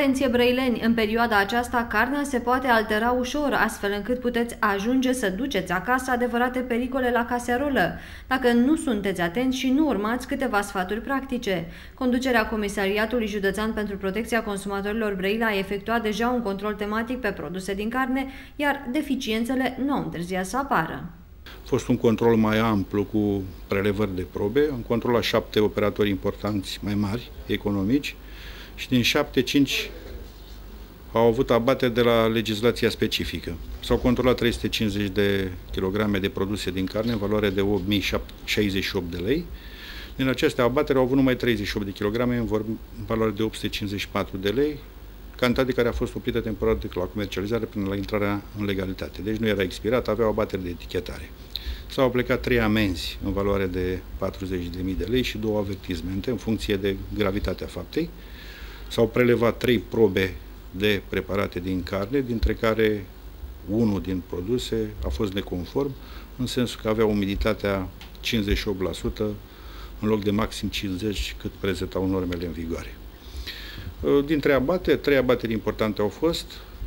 Atenție brăileni, în perioada aceasta carnea se poate altera ușor, astfel încât puteți ajunge să duceți acasă adevărate pericole la caserolă, dacă nu sunteți atenți și nu urmați câteva sfaturi practice. Conducerea Comisariatului Județean pentru Protecția Consumatorilor Brăila a efectuat deja un control tematic pe produse din carne, iar deficiențele nu au întârziat să apară. A fost un control mai amplu cu prelevări de probe, am controlat 7 operatori importanți mai mari, economici, și din 7, 5 au avut abateri de la legislația specifică. S-au controlat 350 de kilograme de produse din carne în valoare de 8.068 de lei. Din aceste abateri au avut numai 38 de kilograme în valoare de 854 de lei, cantitate care a fost oprită temporar de la comercializare până la intrarea în legalitate. Deci nu era expirat, aveau abateri de etichetare. S-au aplicat 3 amenzi în valoare de 40.000 de lei și 2 avertismente în funcție de gravitatea faptei. S-au prelevat 3 probe de preparate din carne, dintre care unul din produse a fost neconform, în sensul că avea umiditatea 58% în loc de maxim 50% cât prezentau normele în vigoare. Dintre abateri, 3 abateri importante au fost: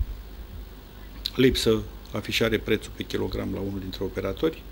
lipsă afișare prețul pe kilogram la unul dintre operatori,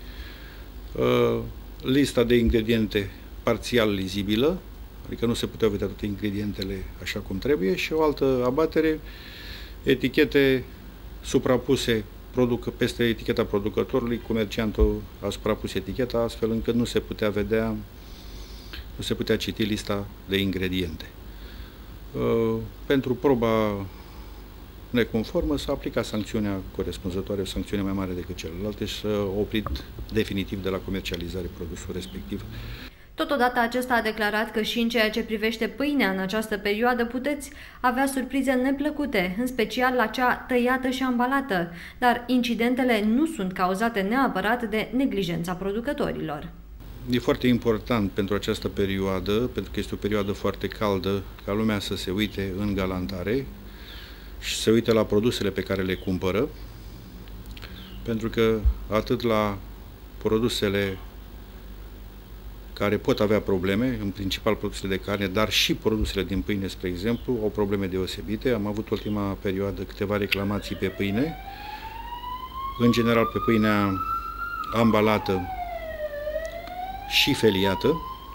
lista de ingrediente parțial lizibilă, adică nu se puteau vedea toate ingredientele așa cum trebuie, și o altă abatere, etichete suprapuse peste eticheta producătorului, comerciantul a suprapus eticheta astfel încât nu se putea vedea, nu se putea citi lista de ingrediente. Pentru proba neconformă s-a aplicat sancțiunea corespunzătoare, o sancțiune mai mare decât celelalte, și s-a oprit definitiv de la comercializare produsul respectiv. Totodată acesta a declarat că și în ceea ce privește pâinea în această perioadă puteți avea surprize neplăcute, în special la cea tăiată și ambalată, dar incidentele nu sunt cauzate neapărat de neglijența producătorilor. E foarte important pentru această perioadă, pentru că este o perioadă foarte caldă, ca lumea să se uite în galantare și să se uite la produsele pe care le cumpără, pentru că atât la produsele care pot avea probleme, în principal produsele de carne, dar și produsele din pâine, spre exemplu, au probleme deosebite. Am avut ultima perioadă câteva reclamații pe pâine, în general pe pâinea ambalată și feliată,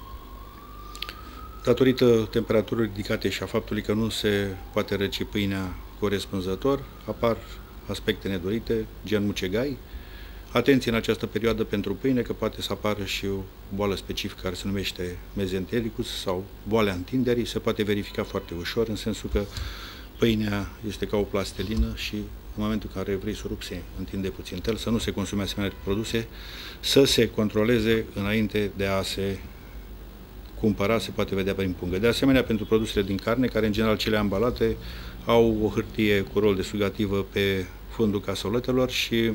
datorită temperaturii ridicate și a faptului că nu se poate răci pâinea corespunzător, apar aspecte nedorite, gen mucegai. Atenție în această perioadă pentru pâine, că poate să apară și o boală specifică care se numește mezentericus sau boala întinderii. Se poate verifica foarte ușor, în sensul că pâinea este ca o plastelină și în momentul în care vrei să o rupi, se întinde puțin tel, să nu se consume asemenea produse, să se controleze înainte de a se cumpăra, se poate vedea prin pungă. De asemenea, pentru produsele din carne, care în general cele ambalate au o hârtie cu rol de sugativă pe fundul casoletelor și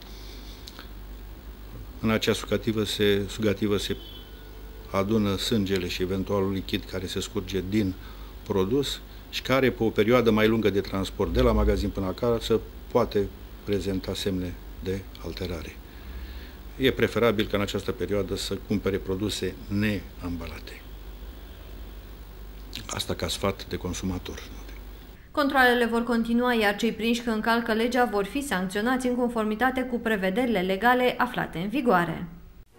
în acea sugativă se adună sângele și eventualul lichid care se scurge din produs și care, pe o perioadă mai lungă de transport de la magazin până acasă, poate prezenta semne de alterare. E preferabil ca în această perioadă să cumpere produse neambalate. Asta ca sfat de consumator. Controalele vor continua, iar cei prinși că încalcă legea vor fi sancționați în conformitate cu prevederile legale aflate în vigoare.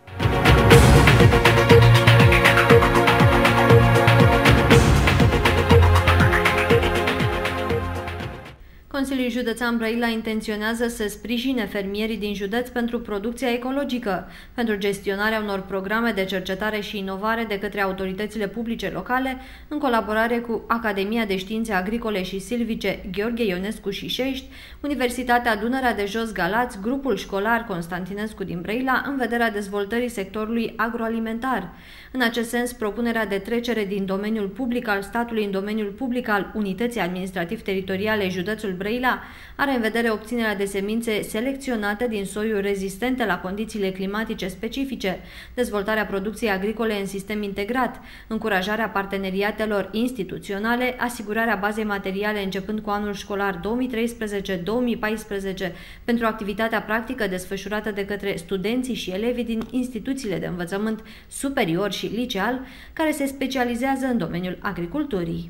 Consiliul Județean Brăila intenționează să sprijine fermierii din județ pentru producția ecologică, pentru gestionarea unor programe de cercetare și inovare de către autoritățile publice locale, în colaborare cu Academia de Științe Agricole și Silvice Gheorghe Ionescu și Șești, Universitatea Dunărea de Jos Galați, grupul școlar Constantinescu din Brăila, în vederea dezvoltării sectorului agroalimentar. În acest sens, propunerea de trecere din domeniul public al statului în domeniul public al Unității Administrativ-Teritoriale Județul Brăila are în vedere obținerea de semințe selecționate din soiuri rezistente la condițiile climatice specifice, dezvoltarea producției agricole în sistem integrat, încurajarea parteneriatelor instituționale, asigurarea bazei materiale începând cu anul școlar 2013-2014 pentru activitatea practică desfășurată de către studenții și elevii din instituțiile de învățământ superior și liceal, care se specializează în domeniul agriculturii.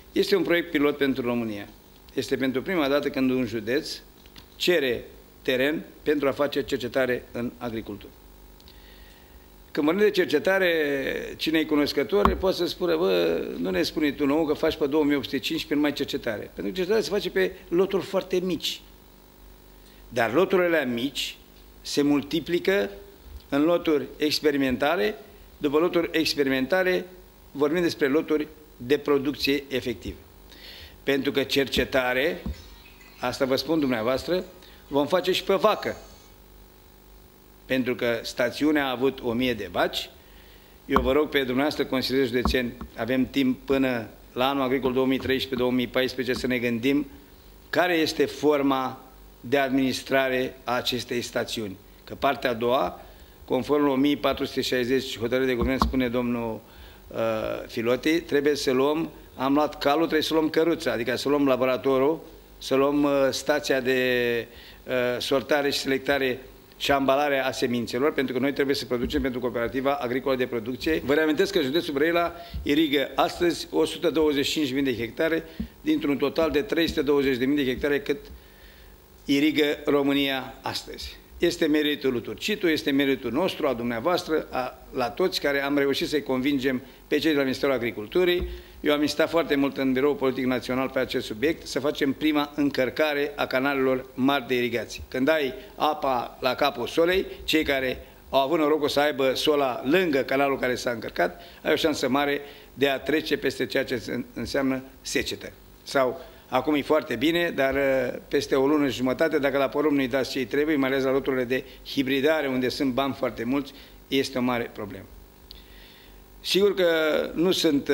Este un proiect pilot pentru România. Este pentru prima dată când un județ cere teren pentru a face cercetare în agricultură. Când vorbim de cercetare, cine e cunoscător poate să spună, bă, nu ne spune tu nou că faci pe 2815 numai cercetare. Pentru că cercetarea se face pe loturi foarte mici. Dar loturile mici se multiplică în loturi experimentale. După loturi experimentale vorbim despre loturi de producție efectivă. Pentru că cercetare, asta vă spun dumneavoastră, vom face și pe vacă. Pentru că stațiunea a avut 1000 de vaci. Eu vă rog pe dumneavoastră, consilieri județeni, avem timp până la anul agricol 2013-2014 să ne gândim care este forma de administrare a acestei stațiuni. Că partea a doua, conform 1460 hotărâri de guvern, spune domnul Filoti, trebuie să luăm, am luat calul, trebuie să luăm căruța, adică să luăm laboratorul, să luăm stația de sortare și selectare și ambalare a semințelor, pentru că noi trebuie să producem pentru Cooperativa Agricolă de Producție. Vă reamintesc că județul Brăila irigă astăzi 125.000 de hectare, dintr-un total de 320.000 de hectare cât irigă România astăzi. Este meritul lui Turcitu, este meritul nostru, a dumneavoastră, la toți care am reușit să-i convingem pe cei de la Ministerul Agriculturii. Eu am insistat foarte mult în Biroul Politic Național pe acest subiect, să facem prima încărcare a canalelor mari de irigație. Când ai apa la capul solei, cei care au avut norocul să aibă sola lângă canalul care s-a încărcat, ai o șansă mare de a trece peste ceea ce înseamnă secetă. Sau, acum e foarte bine, dar peste o lună și jumătate, dacă la porum nu-i dați ce-i trebuie, mai ales la loturile de hibridare, unde sunt bani foarte mulți, este o mare problemă. Sigur că nu sunt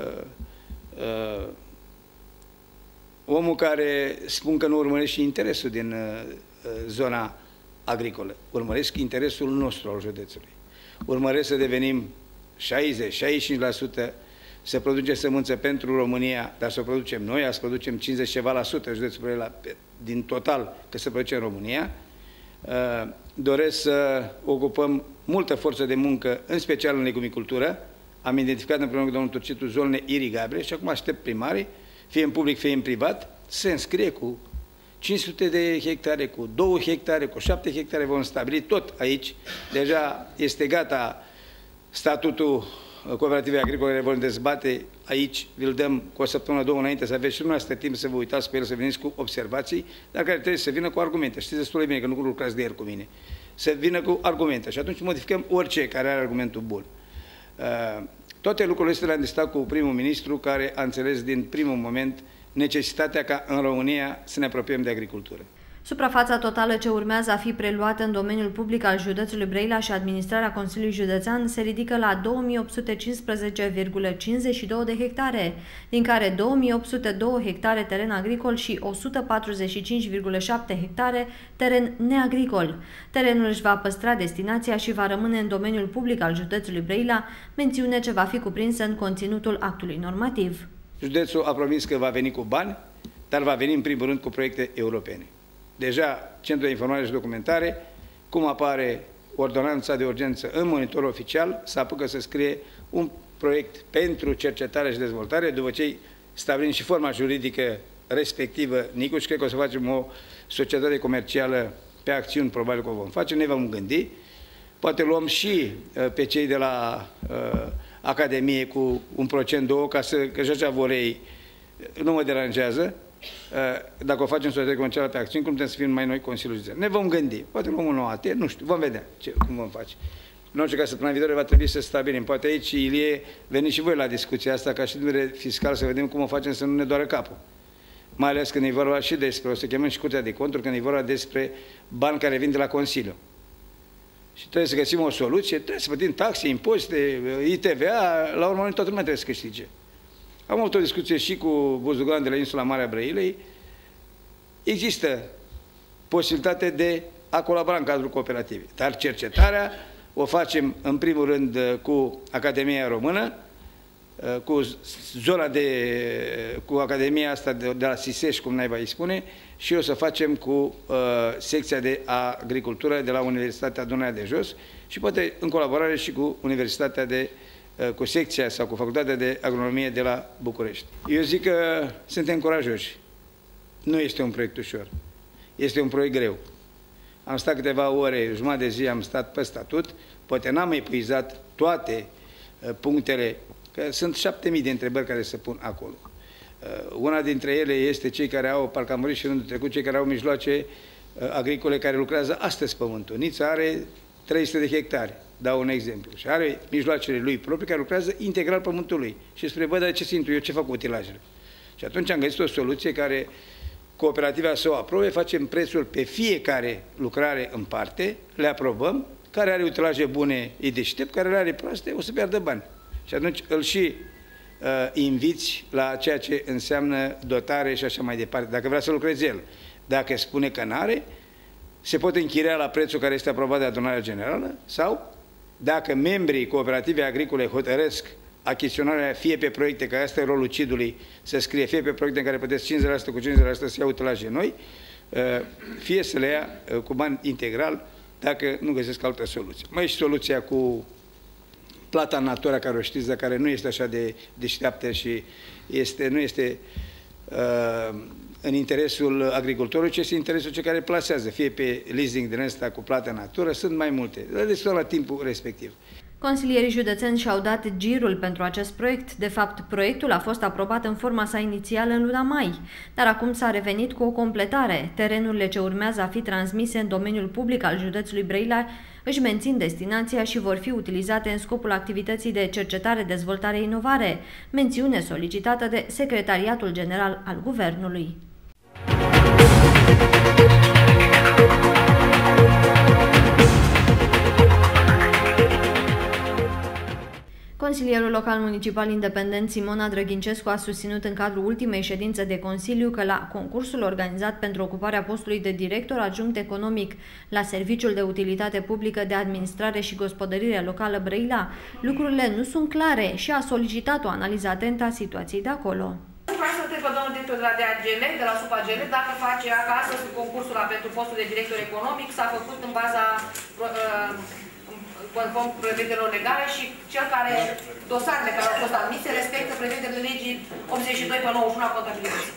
omul care spun că nu urmăresc și interesul din zona agricolă. Urmăresc interesul nostru al județului. Urmăresc să devenim 60-65%, să producem sămânță pentru România, dar să o producem noi, să producem 50 ceva la sută județul Brăila din total, că se produce în România. Doresc să ocupăm multă forță de muncă, în special în legumicultură. Am identificat împreună cu domnul Turcitu zonele irigabile și acum aștept primarii, fie în public, fie în privat, să se înscrie cu 500 de hectare, cu 2 hectare, cu 7 hectare, vom stabili tot aici. Deja este gata statutul Cooperativei Agricole, vom dezbate aici, vi-l dăm cu o săptămână, 2 înainte, să aveți și dumneavoastră timp să vă uitați pe el, să veniți cu observații, dar care trebuie să vină cu argumente. Știți destul de bine că nu lucrați de ieri cu mine. Să vină cu argumente și atunci modificăm orice care are argumentul bun. Toate lucrurile astea le-am discutat cu primul ministru, care a înțeles din primul moment necesitatea ca în România să ne apropiem de agricultură. Suprafața totală ce urmează a fi preluată în domeniul public al județului Brăila și administrarea Consiliului Județean se ridică la 2815,52 de hectare, din care 2802 hectare teren agricol și 145,7 hectare teren neagricol. Terenul își va păstra destinația și va rămâne în domeniul public al județului Brăila, mențiune ce va fi cuprinsă în conținutul actului normativ. Județul a promis că va veni cu bani, dar va veni în primul rând cu proiecte europene. Deja Centrul de Informare și Documentare, cum apare ordonanța de urgență în monitorul oficial, se apucă să scrie un proiect pentru cercetare și dezvoltare, după ce stabilim și forma juridică respectivă, Nicu, și cred că o să facem o societate comercială pe acțiuni, probabil că o vom face, ne vom gândi. Poate luăm și pe cei de la Academie cu 1%, 2%, că și așa vor ei, nu mă deranjează. Dacă o facem societate comercială pe acțiuni, cum putem să fim mai noi Consiliul Județean? Ne vom gândi. Poate luăm un nou AT, nu știu, vom vedea cum vom face. În orice caz, săptămâna viitoare va trebui să stabilim. Poate aici, Ilie, veniți și voi la discuția asta, ca și din fiscal, să vedem cum o facem să nu ne doară capul. Mai ales când e vorba și despre, o să chemăm și Curtea de Conturi, când e vorba despre bani care vin de la Consiliu. Și trebuie să găsim o soluție, trebuie să plătim taxe, impozite, ITVA, la urmă toată lumea trebuie să câștige. Am avut o discuție și cu Buzugan de la insula Marea Brăilei. Există posibilitate de a colabora în cadrul cooperativei. Dar cercetarea o facem în primul rând cu Academia Română, cu zona cu Academia asta de la Siseș, cum naiba îi spune, și o să facem cu secția de agricultură de la Universitatea Dunărea de Jos și poate în colaborare și cu Universitatea de cu secția sau cu facultatea de agronomie de la București. Eu zic că suntem curajoși. Nu este un proiect ușor. Este un proiect greu. Am stat câteva ore, jumătate de zi am stat pe statut, poate n-am epuizat toate punctele, că sunt 7000 de întrebări care se pun acolo. Una dintre ele este cei care au, parcă am vorbit și rândul trecut, cei care au mijloace agricole care lucrează astăzi pământul. Nița are 300 de hectare, dau un exemplu, și are mijloacele lui proprii care lucrează integral pământul lui. Și spre bă, dar ce simt eu, ce fac cu utilajele? Și atunci am găsit o soluție care cooperativa să o aprobe, facem prețuri pe fiecare lucrare în parte, le aprobăm, care are utilaje bune e deștept, care le are proaste o să piardă bani. Și atunci îl și inviți la ceea ce înseamnă dotare și așa mai departe, dacă vrea să lucreze el. Dacă spune că n-are, se pot închiria la prețul care este aprobat de adunarea generală sau, dacă membrii cooperativei agricole hotărăsc achiziționarea fie pe proiecte, că asta e rolul CID-ului, să scrie fie pe proiecte în care plătesc 50% cu 50% să ia utilaje noi, fie să le ia cu bani integral, dacă nu găsesc altă soluție. Mai e și soluția cu plata în natura, care o știți, dar care nu este așa de deșteaptă și nu este în interesul agricultorului, ci este interesul celor care plasează, fie pe leasing din ăsta cu plată în natură, sunt mai multe. Deci la timpul respectiv. Consilierii județeni și-au dat girul pentru acest proiect. De fapt, proiectul a fost aprobat în forma sa inițială în luna mai, dar acum s-a revenit cu o completare. Terenurile ce urmează a fi transmise în domeniul public al județului Brăila își mențin destinația și vor fi utilizate în scopul activității de cercetare, dezvoltare, inovare, mențiune solicitată de Secretariatul General al Guvernului. Consilierul local municipal independent Simona Drăghincescu a susținut în cadrul ultimei ședințe de Consiliu că la concursul organizat pentru ocuparea postului de director adjunct economic la Serviciul de Utilitate Publică de Administrare și Gospodărire Locală Brăila, lucrurile nu sunt clare și a solicitat o analiză atentă a situației de acolo. Vreau să întreb pe domnul director de la DAGL, de la SUPAGL, dacă face acasă concursul pentru postul de director economic s-a făcut în baza conform prevederilor legale și cel care, dosarele care au fost admise, respectă prevederile legii 82 pe 91 a contabilității.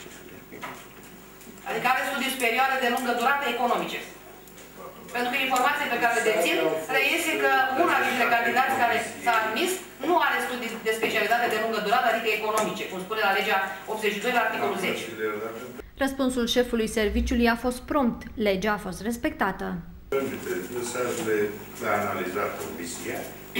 Adică are studii superioare de lungă durată economice. Pentru că informația pe care le dețin reiese că una dintre candidați care s-a admis nu are studii de specialitate de lungă durată, adică economice, cum spune la legea 82 la articolul 10. Răspunsul șefului serviciului a fost prompt. Legea a fost respectată. Mesajele le-a analizat comisia.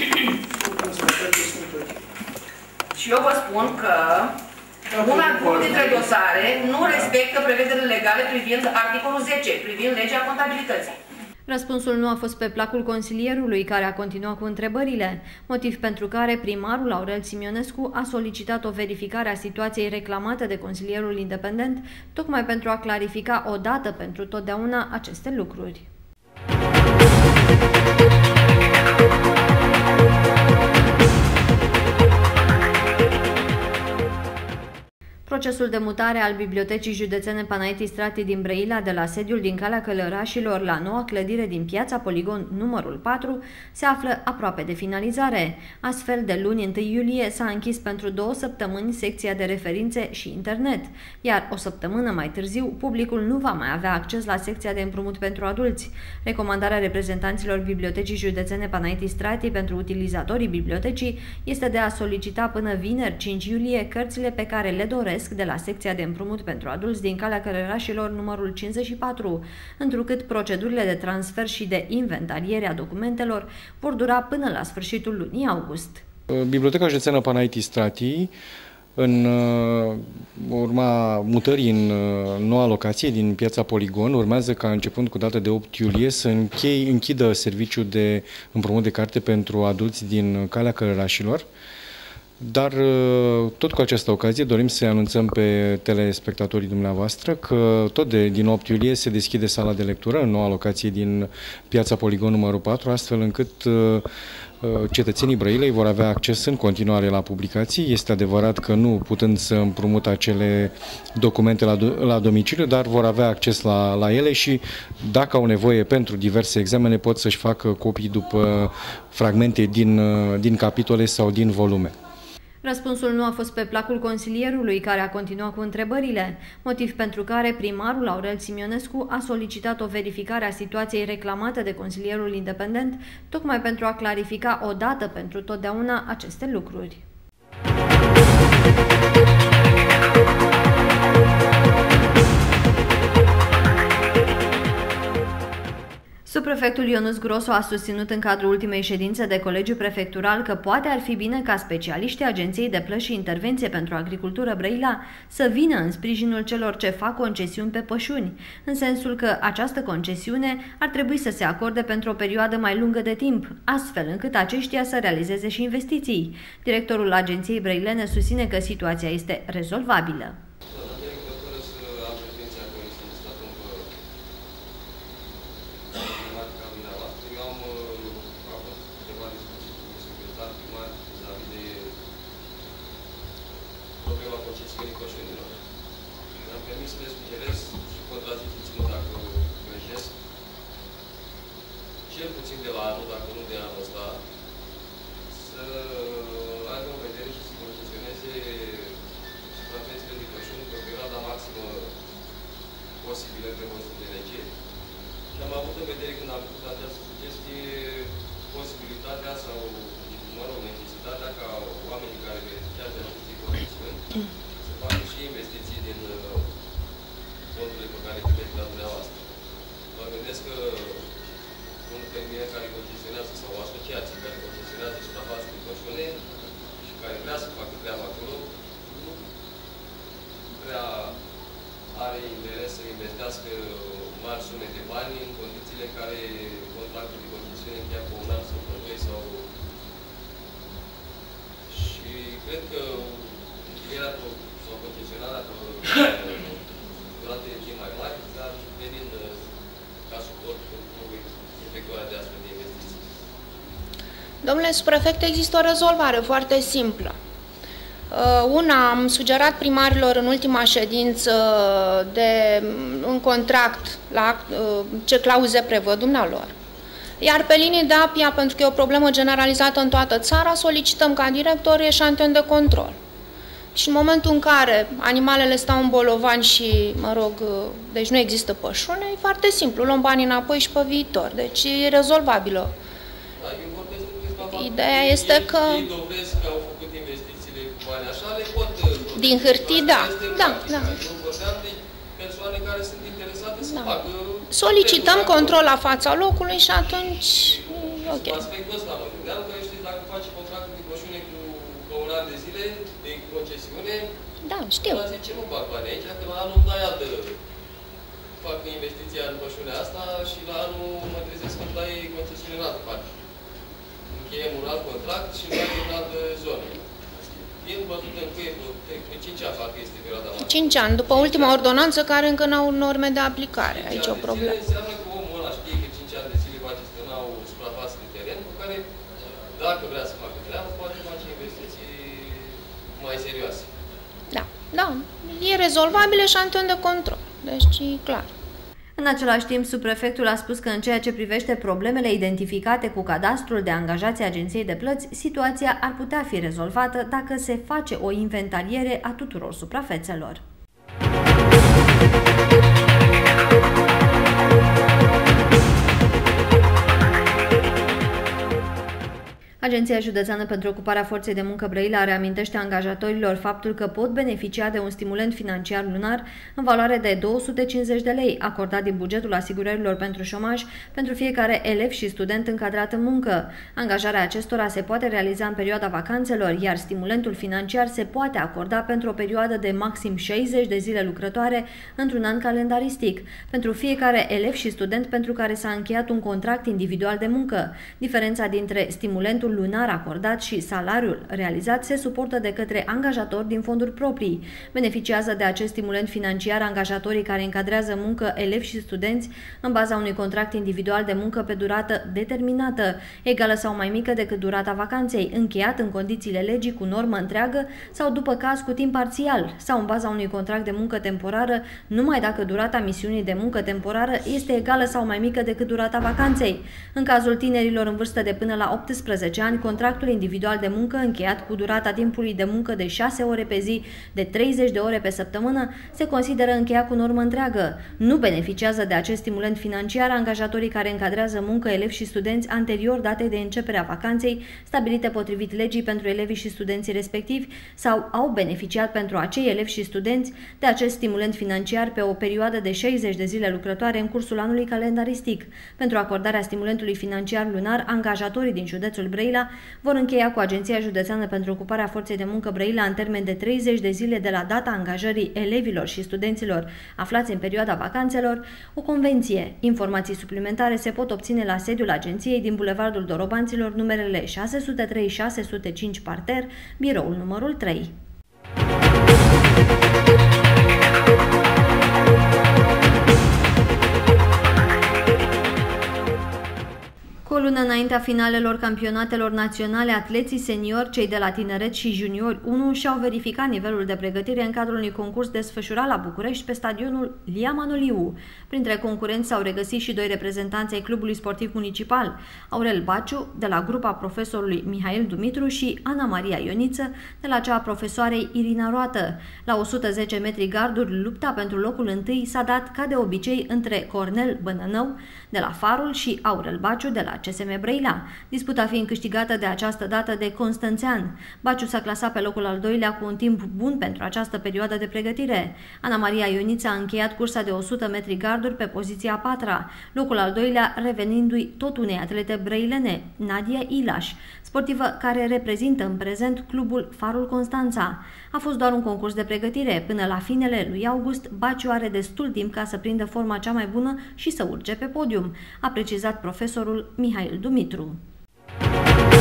Și eu vă spun că una dintre dosare nu respectă prevederile legale privind articolul 10, privind legea contabilității. Răspunsul nu a fost pe placul consilierului, care a continuat cu întrebările, motiv pentru care primarul Aurel Simionescu a solicitat o verificare a situației reclamate de consilierul independent, tocmai pentru a clarifica odată pentru totdeauna aceste lucruri. Procesul de mutare al Bibliotecii Județene Panaiti Strati din Brăila de la sediul din Calea Călărașilor la noua clădire din Piața Poligon numărul 4 se află aproape de finalizare. Astfel, de luni 1 iulie s-a închis pentru 2 săptămâni secția de referințe și internet, iar o săptămână mai târziu publicul nu va mai avea acces la secția de împrumut pentru adulți. Recomandarea reprezentanților Bibliotecii Județene Panaiti Strati pentru utilizatorii bibliotecii este de a solicita până vineri 5 iulie cărțile pe care le doresc de la secția de împrumut pentru adulți din Calea Călărașilor numărul 54, întrucât procedurile de transfer și de inventariere a documentelor vor dura până la sfârșitul lunii august. Biblioteca Județeană Panaiti Strati, în urma mutării în noua locație din Piața Poligon, urmează ca începând cu data de 8 iulie să închidă serviciul de împrumut de carte pentru adulți din Calea Călărașilor. Dar tot cu această ocazie dorim să anunțăm pe telespectatorii dumneavoastră că tot din 8 iulie se deschide sala de lectură în noua locație din Piața Poligon numărul 4, astfel încât cetățenii Brăilei vor avea acces în continuare la publicații. Este adevărat că nu putând să împrumută acele documente la domiciliu, dar vor avea acces la ele și dacă au nevoie pentru diverse examene pot să-și facă copii după fragmente din capitole sau din volume. Răspunsul nu a fost pe placul consilierului, care a continuat cu întrebările, motiv pentru care primarul Aurel Simionescu a solicitat o verificare a situației reclamate de consilierul independent, tocmai pentru a clarifica odată pentru totdeauna aceste lucruri. Subprefectul Ionuț Grosu a susținut în cadrul ultimei ședințe de Colegiu Prefectural că poate ar fi bine ca specialiștii Agenției de Plăți și Intervenție pentru Agricultură Brăila să vină în sprijinul celor ce fac concesiuni pe pășuni, în sensul că această concesiune ar trebui să se acorde pentru o perioadă mai lungă de timp, astfel încât aceștia să realizeze și investiții. Directorul Agenției Brăilene susține că situația este rezolvabilă. Cel puțin de la anul, dacă nu de anul ăsta, să aibă în vedere și să concesioneze suprafețele de pășuni pe perioada maximă posibilă prevăzută de lege. Și am avut în vedere, când am făcut această sugestie, posibilitatea sau, mă rog, necesitatea ca oamenii care beneficiază de aceste concesiuni să facă și investiții din fondurile pe care le primește la dumneavoastră. Mă gândesc că un fermier care concesionează sau o asociație care concesionează suprafață de pășune și care vrea să facă treaba acolo, nu prea are interes să investească mari sume de bani în condițiile în care contractul de concesiune încheia pe un an sau pe doi sau... Și cred că încheierea sau concesionarea pe durate de timp mai mari ar veni ca suport pentru efectuarea de astfel de investiții. Domnule subprefect, există o rezolvare foarte simplă. Una, am sugerat primarilor în ultima ședință un contract la ce clauze prevăd dumnealor. Iar pe linii de APIA, pentru că e o problemă generalizată în toată țara, solicităm ca director eșantion de control. Și în momentul în care animalele stau în bolovani și, mă rog, deci nu există pășune, e foarte simplu, luăm banii înapoi și pe viitor. Deci e rezolvabilă. Ideea este că... Ei dovesc că au făcut investițiile cu bani așa, le pot... Din hârtii, da. Da. Persoane care sunt interesate să facă... Solicităm control la fața locului și atunci... Ok. Aspectul ăsta mă gândeam, că știți, dacă faci contractul de pășune cu un an de zile, de concesiune... Da, știu. Ăla zice, nu fac bani aici, că la anul îmi dai altă... Fac investiția în pășunea asta și la anul mă trezesc că îmi dai concesiune în altă parte. Încheiem un alt contract și îmi dai în altă zonă. Fiind bătut în cuie, pe 5 ani fac este perioada maximă. 5 ani, după ultima ordonanță care încă n-au norme de aplicare. Aici e o problemă. Înseamnă că omul ăla știe că 5 ani de zile va gestiona o suprafață de teren cu care, dacă vrea să facă treabă, poate face investiții mai serioase. Da, da. E rezolvabil eșantion de control. Deci e clar. În același timp, subprefectul a spus că în ceea ce privește problemele identificate cu cadastrul de angajați Agenției de Plăți, situația ar putea fi rezolvată dacă se face o inventariere a tuturor suprafețelor. Agenția Județeană pentru Ocuparea Forței de Muncă Brăila reamintește angajatorilor faptul că pot beneficia de un stimulent financiar lunar în valoare de 250 de lei acordat din bugetul asigurărilor pentru șomaj pentru fiecare elev și student încadrat în muncă. Angajarea acestora se poate realiza în perioada vacanțelor, iar stimulentul financiar se poate acorda pentru o perioadă de maxim 60 de zile lucrătoare într-un an calendaristic, pentru fiecare elev și student pentru care s-a încheiat un contract individual de muncă. Diferența dintre stimulentul lunar acordat și salariul realizat se suportă de către angajatori din fonduri proprii. Beneficiază de acest stimulent financiar angajatorii care încadrează muncă elevi și studenți în baza unui contract individual de muncă pe durată determinată, egală sau mai mică decât durata vacanței, încheiat în condițiile legii cu normă întreagă sau după caz cu timp parțial, sau în baza unui contract de muncă temporară, numai dacă durata misiunii de muncă temporară este egală sau mai mică decât durata vacanței. În cazul tinerilor în vârstă de până la 18 ani, contractul individual de muncă încheiat cu durata timpului de muncă de 6 ore pe zi, de 30 de ore pe săptămână, se consideră încheiat cu normă întreagă. Nu beneficiază de acest stimulent financiar angajatorii care încadrează muncă elevi și studenți anterior datei de începere a vacanței, stabilite potrivit legii pentru elevii și studenții respectivi, sau au beneficiat pentru acei elevi și studenți de acest stimulent financiar pe o perioadă de 60 de zile lucrătoare în cursul anului calendaristic. Pentru acordarea stimulentului financiar lunar, angajatorii din județul Brăila vor încheia cu Agenția Județeană pentru Ocuparea Forței de Muncă Brăila în termen de 30 de zile de la data angajării elevilor și studenților aflați în perioada vacanțelor o convenție. Informații suplimentare se pot obține la sediul agenției din Bulevardul Dorobanților, numerele 603-605 parter, biroul numărul 3. Cu o lună înaintea finalelor campionatelor naționale, atleții seniori, cei de la tineret și juniori 1 și-au verificat nivelul de pregătire în cadrul unui concurs desfășurat la București pe stadionul Lia Manoliu. Printre concurenți s-au regăsit și 2 reprezentanți ai Clubului Sportiv Municipal, Aurel Baciu, de la grupa profesorului Mihail Dumitru, și Ana Maria Ioniță, de la cea a profesoarei Irina Roată. La 110 metri garduri, lupta pentru locul întâi s-a dat, ca de obicei, între Cornel Bănănău, de la Farul, și Aurel Baciu, de la CSM Brăila, disputa fiind câștigată de această dată de Constanțean. Baciu s-a clasat pe locul al doilea cu un timp bun pentru această perioadă de pregătire. Ana Maria Ioniță a încheiat cursa de 100 metri garduri pe poziția a 4-a, locul al doilea revenindu-i tot unei atlete brăilene, Nadia Ilaș, sportivă care reprezintă în prezent clubul Farul Constanța. A fost doar un concurs de pregătire. Până la finele lui august, Baciu are destul timp ca să prindă forma cea mai bună și să urce pe podium, a precizat profesorul Mihail Dumitru.